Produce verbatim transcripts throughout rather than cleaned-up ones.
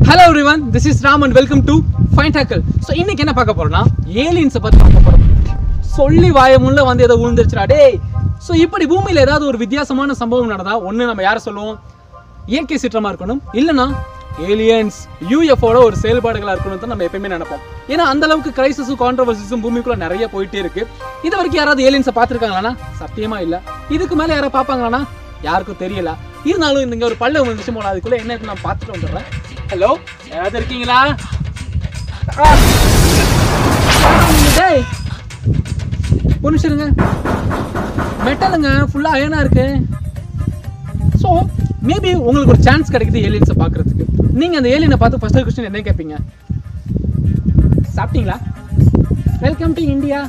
Hello everyone, this is Ram and welcome to Fine Tackle. So இன்னைக்கு என்ன பார்க்க போறோம்னா aliens பத்தி பார்க்க போறோம். சொல்லி வாயமுள்ள வந்து ஏதோ விழுந்துருச்சுடா டேய். சோ இப்படி பூமியில ஏதாவது ஒரு வித்தியாசமான சம்பவம் நடந்தா ஒண்ணு நம்ம யாரை சொல்லுவோம்? இயற்கை சீற்றமா இருக்கணும், இல்லனா aliens U F O ஒரு செயல்பாடுகளா இருக்கணும் தான் நம்ம எப்பவுமே நினைப்போம். ஏன்னா அந்த அளவுக்கு கிரைசிஸும் கான்ட்ரோவர்சிஸும் பூமிக்குள்ள நிறைய போயிட்டே இருக்கு. இது வரைக்கும் யாராவது aliens பாத்துருக்காங்களானா? சத்தியமா இல்ல. இதுக்கு மேல யாரை பாப்பாங்களானா? யாருக்கும் தெரியல. இருந்தாலும் இங்க ஒரு பல்ல வந்துச்சு போல, அதுக்குள்ள என்ன இருக்கு நான் பார்த்துட்டு வந்துடுறேன். ஹலோ, யாராவது இருக்கீங்களா? டேய் ஒரு நிமிஷம் இருங்க. மெட்டலுங்க ஃபுல்லா அயனா இருக்கு. ஸோ மேபி உங்களுக்கு ஒரு சான்ஸ் கிடைக்குது ஏலியன்ஸை பார்க்கறதுக்கு. நீங்க அந்த ஏலியனை பார்த்து ஃபர்ஸ்ட் கொஸ்டின் என்ன கேட்பீங்க? சாப்பிட்டீங்களா? Welcome to India.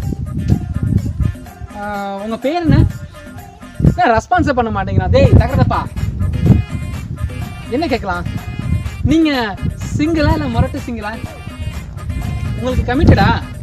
உங்க பேர் என்ன? ரெஸ்பான்ஸே பண்ண மாட்டேங்கிறா. டேய் தகரதப்பா, என்ன கேட்கலாம்? நீங்க சிங்கிளா இல்ல முரட்டு சிங்கிளா? உங்களுக்கு கமிட்டடா?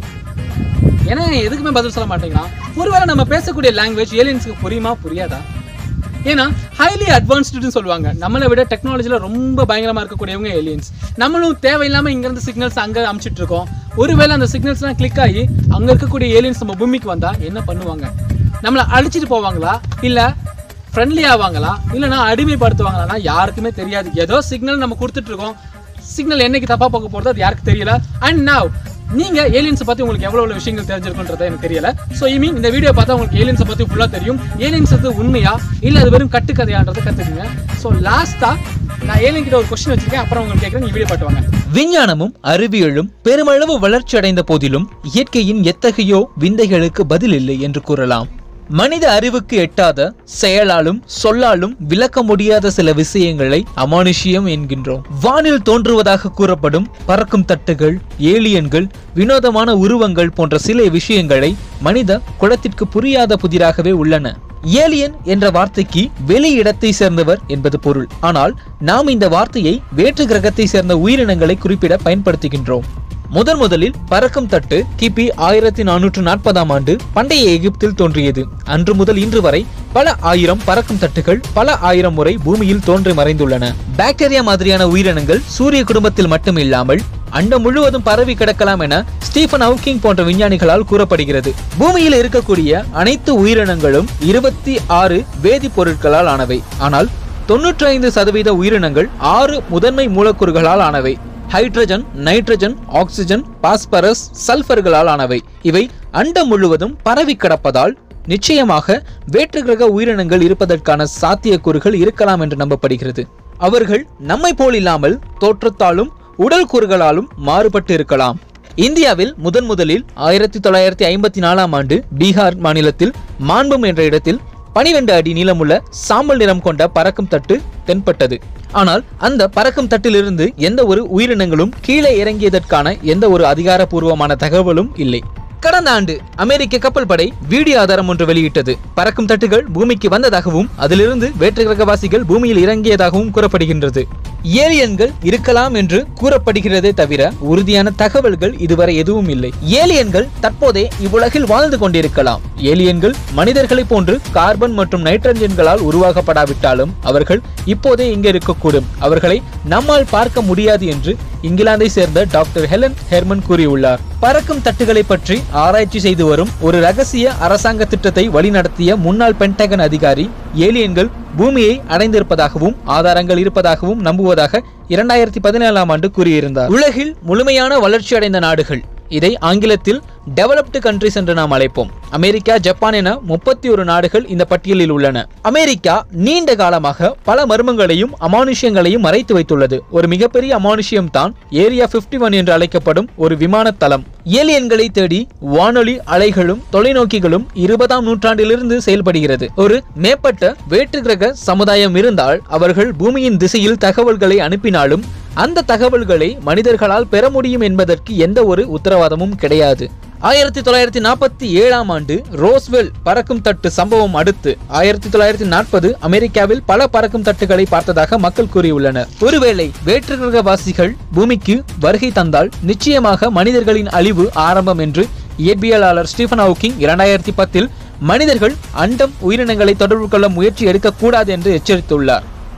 ஏன்னா எதுக்குமே பதில் சொல்ல மாட்டேங்கிறா. ஒருவேளை நம்ம பேசக்கூடிய லாங்குவேஜ் ஏலியன்ஸுக்கு புரியுமா புரியாதா? ஏன்னா ஹைலி அட்வான்ஸ்டுன்னு சொல்லுவாங்க. நம்மளை விட டெக்னாலஜியில் ரொம்ப பயங்கரமாக இருக்கக்கூடியவங்க ஏலியன்ஸ். நம்மளும் தேவையில்லாமல் இங்கேருந்து சிக்னல்ஸ் அங்கே அமுச்சிட்டு இருக்கோம். ஒருவேளை அந்த சிக்னல்ஸ்லாம் கிளிக் ஆகி அங்கே இருக்கக்கூடிய ஏலியன்ஸ் நம்ம பூமிக்கு வந்தால் என்ன பண்ணுவாங்க? நம்மளை அடிச்சுட்டு போவாங்களா, இல்லை ஃப்ரெண்ட்லி ஆவாங்களா, இல்லைனா அடிமைப்படுத்துவாங்களான்னா யாருக்குமே தெரியாது. ஏதோ சிக்னல் நம்ம கொடுத்துட்டு இருக்கோம். சிக்னல் என்னைக்கு தப்பாக போக போகிறது அது யாருக்கு தெரியல. அண்ட் நவ் நீங்கள் ஏலியன்ஸை பற்றி உங்களுக்கு எவ்வளோ எவ்வளோ விஷயங்கள் தெரிஞ்சிருக்குன்றது எனக்கு தெரியல. ஸோ ஐ மீன் இந்த வீடியோ பார்த்தா உங்களுக்கு ஏலியன்ஸை பற்றி ஃபுல்லாக தெரியும். ஏலியன்ஸ் வந்து உண்மையா இல்லை அது வெறும் கட்டுக்கதையான்றதை கற்றுக்குங்க. ஸோ லாஸ்ட்டாக நான் ஏலியன் கிட்ட ஒரு கொஸ்டின் வச்சிருக்கேன், அப்புறம் உங்களுக்கு கேட்குறேன், நீ வீடியோ பாட்டுவாங்க. விஞ்ஞானமும் அறிவியலும் பெருமளவு வளர்ச்சி அடைந்த போதிலும் இயற்கையின் எத்தகையோ விந்தைகளுக்கு பதில் இல்லை என்று கூறலாம். மனித அறிவுக்கு எட்டாத, செயலாலும் சொல்லாலும் விளக்க முடியாத சில விஷயங்களை அமானுஷ்யம் என்கின்றோம். வானில் தோன்றுவதாக கூறப்படும் பறக்கும் தட்டுகள், ஏலியன்கள், வினோதமான உருவங்கள் போன்ற சில விஷயங்களை மனித குலத்திற்கு புரியாத புதிராகவே உள்ளன. ஏலியன் என்ற வார்த்தைக்கு வெளி இடத்தை சேர்ந்தவர் என்பது பொருள். ஆனால் நாம் இந்த வார்த்தையை வேற்று கிரகத்தை சேர்ந்த உயிரினங்களை குறிப்பிட பயன்படுத்துகின்றோம். முதன் முதலில் பறக்கும் தட்டு கிபி ஆயிரத்தி நானூற்று நாற்பதாம் ஆண்டு பண்டைய எகிப்தில் தோன்றியது. அன்று முதல் இன்று வரை பல ஆயிரம் பறக்கும் தட்டுகள் பல ஆயிரம் முறை பூமியில் தோன்றி மறைந்துள்ளன. பாக்டீரியா மாதிரியான உயிரினங்கள் சூரிய குடும்பத்தில் மட்டும் இல்லாமல் அண்டம் முழுவதும் பரவி கிடக்கலாம் என ஸ்டீஃபன் ஹாக்கிங் போன்ற விஞ்ஞானிகளால் கூறப்படுகிறது. பூமியில் இருக்கக்கூடிய அனைத்து உயிரினங்களும் இருபத்தி ஆறு வேதிப்பொருட்களால் ஆனவை. ஆனால் தொன்னூற்றி ஐந்து சதவீத உயிரினங்கள் ஆறு முதன்மை மூலக்கூறுகளால் ஆனவை. ஹைட்ரஜன், நைட்ரஜன், ஆக்சிஜன், பாஸ்பரஸ், சல்பர்களால் ஆனவை. இவை அண்டம் முழுவதும் பரவி கிடப்பதால் நிச்சயமாக வேற்று கிரக உயிரினங்கள் இருப்பதற்கான சாத்தியக்கூறுகள் இருக்கலாம் என்று நம்பப்படுகிறது. அவர்கள் நம்மை போல் இல்லாமல் தோற்றத்தாலும் உடல் கூறுகளாலும் மாறுபட்டு இருக்கலாம். இந்தியாவில் முதன் முதலில் ஆயிரத்தி தொள்ளாயிரத்தி ஐம்பத்தி நாலாம் ஆண்டு பீகார் மாநிலத்தில் மாண்பும் என்ற இடத்தில் பனிரெண்டு அடி நீளமுள்ள சாம்பல் நிறம் கொண்ட பறக்கும் தட்டு தென்பட்டது. ஆனால் அந்த பறக்கும் தட்டிலிருந்து எந்த ஒரு உயிரினங்களும் கீழே இறங்கியதற்கான எந்த ஒரு அதிகாரப்பூர்வமான தகவலும் இல்லை. கடந்த ஆண்டு அமெரிக்க கப்பல் படை வீடியோ ஆதாரம் ஒன்று வெளியிட்டது. பறக்கும் தட்டுகள் பூமிக்கு வந்ததாகவும் அதிலிருந்து வேற்று கிரகவாசிகள் பூமியில் இறங்கியதாகவும் கூறப்படுகின்றது. ஏலியன்கள் இருக்கலாம் என்று கூறப்படுகிறதே தவிர உறுதியான தகவல்கள் இதுவரை எதுவும் இல்லை. ஏலியன்கள் தற்போதே இவ்வுலகில் வாழ்ந்து கொண்டிருக்கலாம். ஏலியன்கள் மனிதர்களை போன்று கார்பன் மற்றும் நைட்ரஜன்களால் உருவாக்கப்படாவிட்டாலும் அவர்கள் இப்போதே இங்கே இருக்கக்கூடும். அவர்களை நம்மால் பார்க்க முடியாது என்று இங்கிலாந்தை சேர்ந்த டாக்டர் ஹெலன் ஹெர்மன் கூறியுள்ளார். பறக்கும் தட்டுகளை பற்றி ஆராய்ச்சி செய்து வரும் ஒரு ரகசிய அரசாங்க திட்டத்தை வழிநடத்திய முன்னாள் பென்டகன் அதிகாரி ஏலியன்கள் பூமியை அடைந்திருப்பதாகவும் ஆதாரங்கள் இருப்பதாகவும் நம்புவதாக இரண்டாயிரத்தி பதினேழாம் ஆண்டு கூறியிருந்தார். உலகில் முழுமையான வளர்ச்சி அடைந்த நாடுகள், இதை ஆங்கிலத்தில் டெவலப்டு கண்ட்ரிஸ் என்று நாம் அழைப்போம். அமெரிக்கா, ஜப்பான் என முப்பத்தி ஒரு நாடுகள் இந்த பட்டியலில் உள்ளன. அமெரிக்கா நீண்ட காலமாக பல மர்மங்களையும் அமானுஷ்யங்களையும் மறைத்து வைத்துள்ளது. ஒரு மிகப்பெரிய அமானுஷ்யம் தான் ஏரியா ஐம்பத்தி ஒன்று என்று அழைக்கப்படும் ஒரு விமான தளம். ஏலியன்களை தேடி வானொலி அலைகளும் தொலைநோக்கிகளும் இருபதாம் நூற்றாண்டிலிருந்து செயல்படுகிறது. ஒரு மேம்பட்ட வேற்று கிரக சமுதாயம் இருந்தால் அவர்கள் பூமியின் திசையில் தகவல்களை அனுப்பினாலும் அந்த தகவல்களை மனிதர்களால் பெற முடியும் என்பதற்கு எந்த ஒரு உத்தரவாதமும் கிடையாது. ஆயிரத்தி தொள்ளாயிரத்தி நாற்பத்தி ஏழாம் ஆண்டு ரோஸ்வெல் பறக்கும் தட்டு சம்பவம் அடுத்து ஆயிரத்தி தொள்ளாயிரத்தி நாற்பது அமெரிக்காவில் பல பறக்கும் தட்டுகளை பார்த்ததாக மக்கள் கூறியுள்ளனர். ஒருவேளை வேற்று கிரகவாசிகள் பூமிக்கு வருகை தந்தால் நிச்சயமாக மனிதர்களின் அழிவு ஆரம்பம் என்று இயற்பியலாளர் ஸ்டீஃபன் ஹாக்கிங் இரண்டாயிரத்தி பத்தில் மனிதர்கள் அண்டம் உயிரினங்களை தொடர்பு கொள்ள முயற்சி எடுக்கக்கூடாது என்று எச்சரித்துள்ளார்.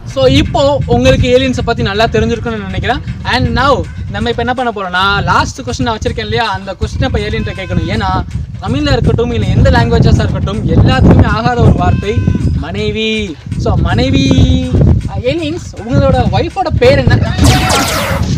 ஸோ இப்போ உங்களுக்கு ஏலியன்ஸை பற்றி நல்லா தெரிஞ்சிருக்குன்னு நினைக்கிறேன். அண்ட் நவ் நம்ம இப்போ என்ன பண்ண போகிறோம்னா லாஸ்ட் கொஸ்டின் நான் வச்சிருக்கேன் இல்லையா, அந்த கொஸ்டினை இப்போ ஏலியன்ட்ட கேட்கணும். ஏன்னா தமிழில் இருக்கட்டும் இல்லை எந்த லாங்குவேஜஸாக இருக்கட்டும் எல்லாத்துக்குமே ஆகாத ஒரு வார்த்தை மனைவி. ஸோ மனைவி ஏலியன்ஸ் உங்களோட ஒய்ஃபோட பேர் என்ன?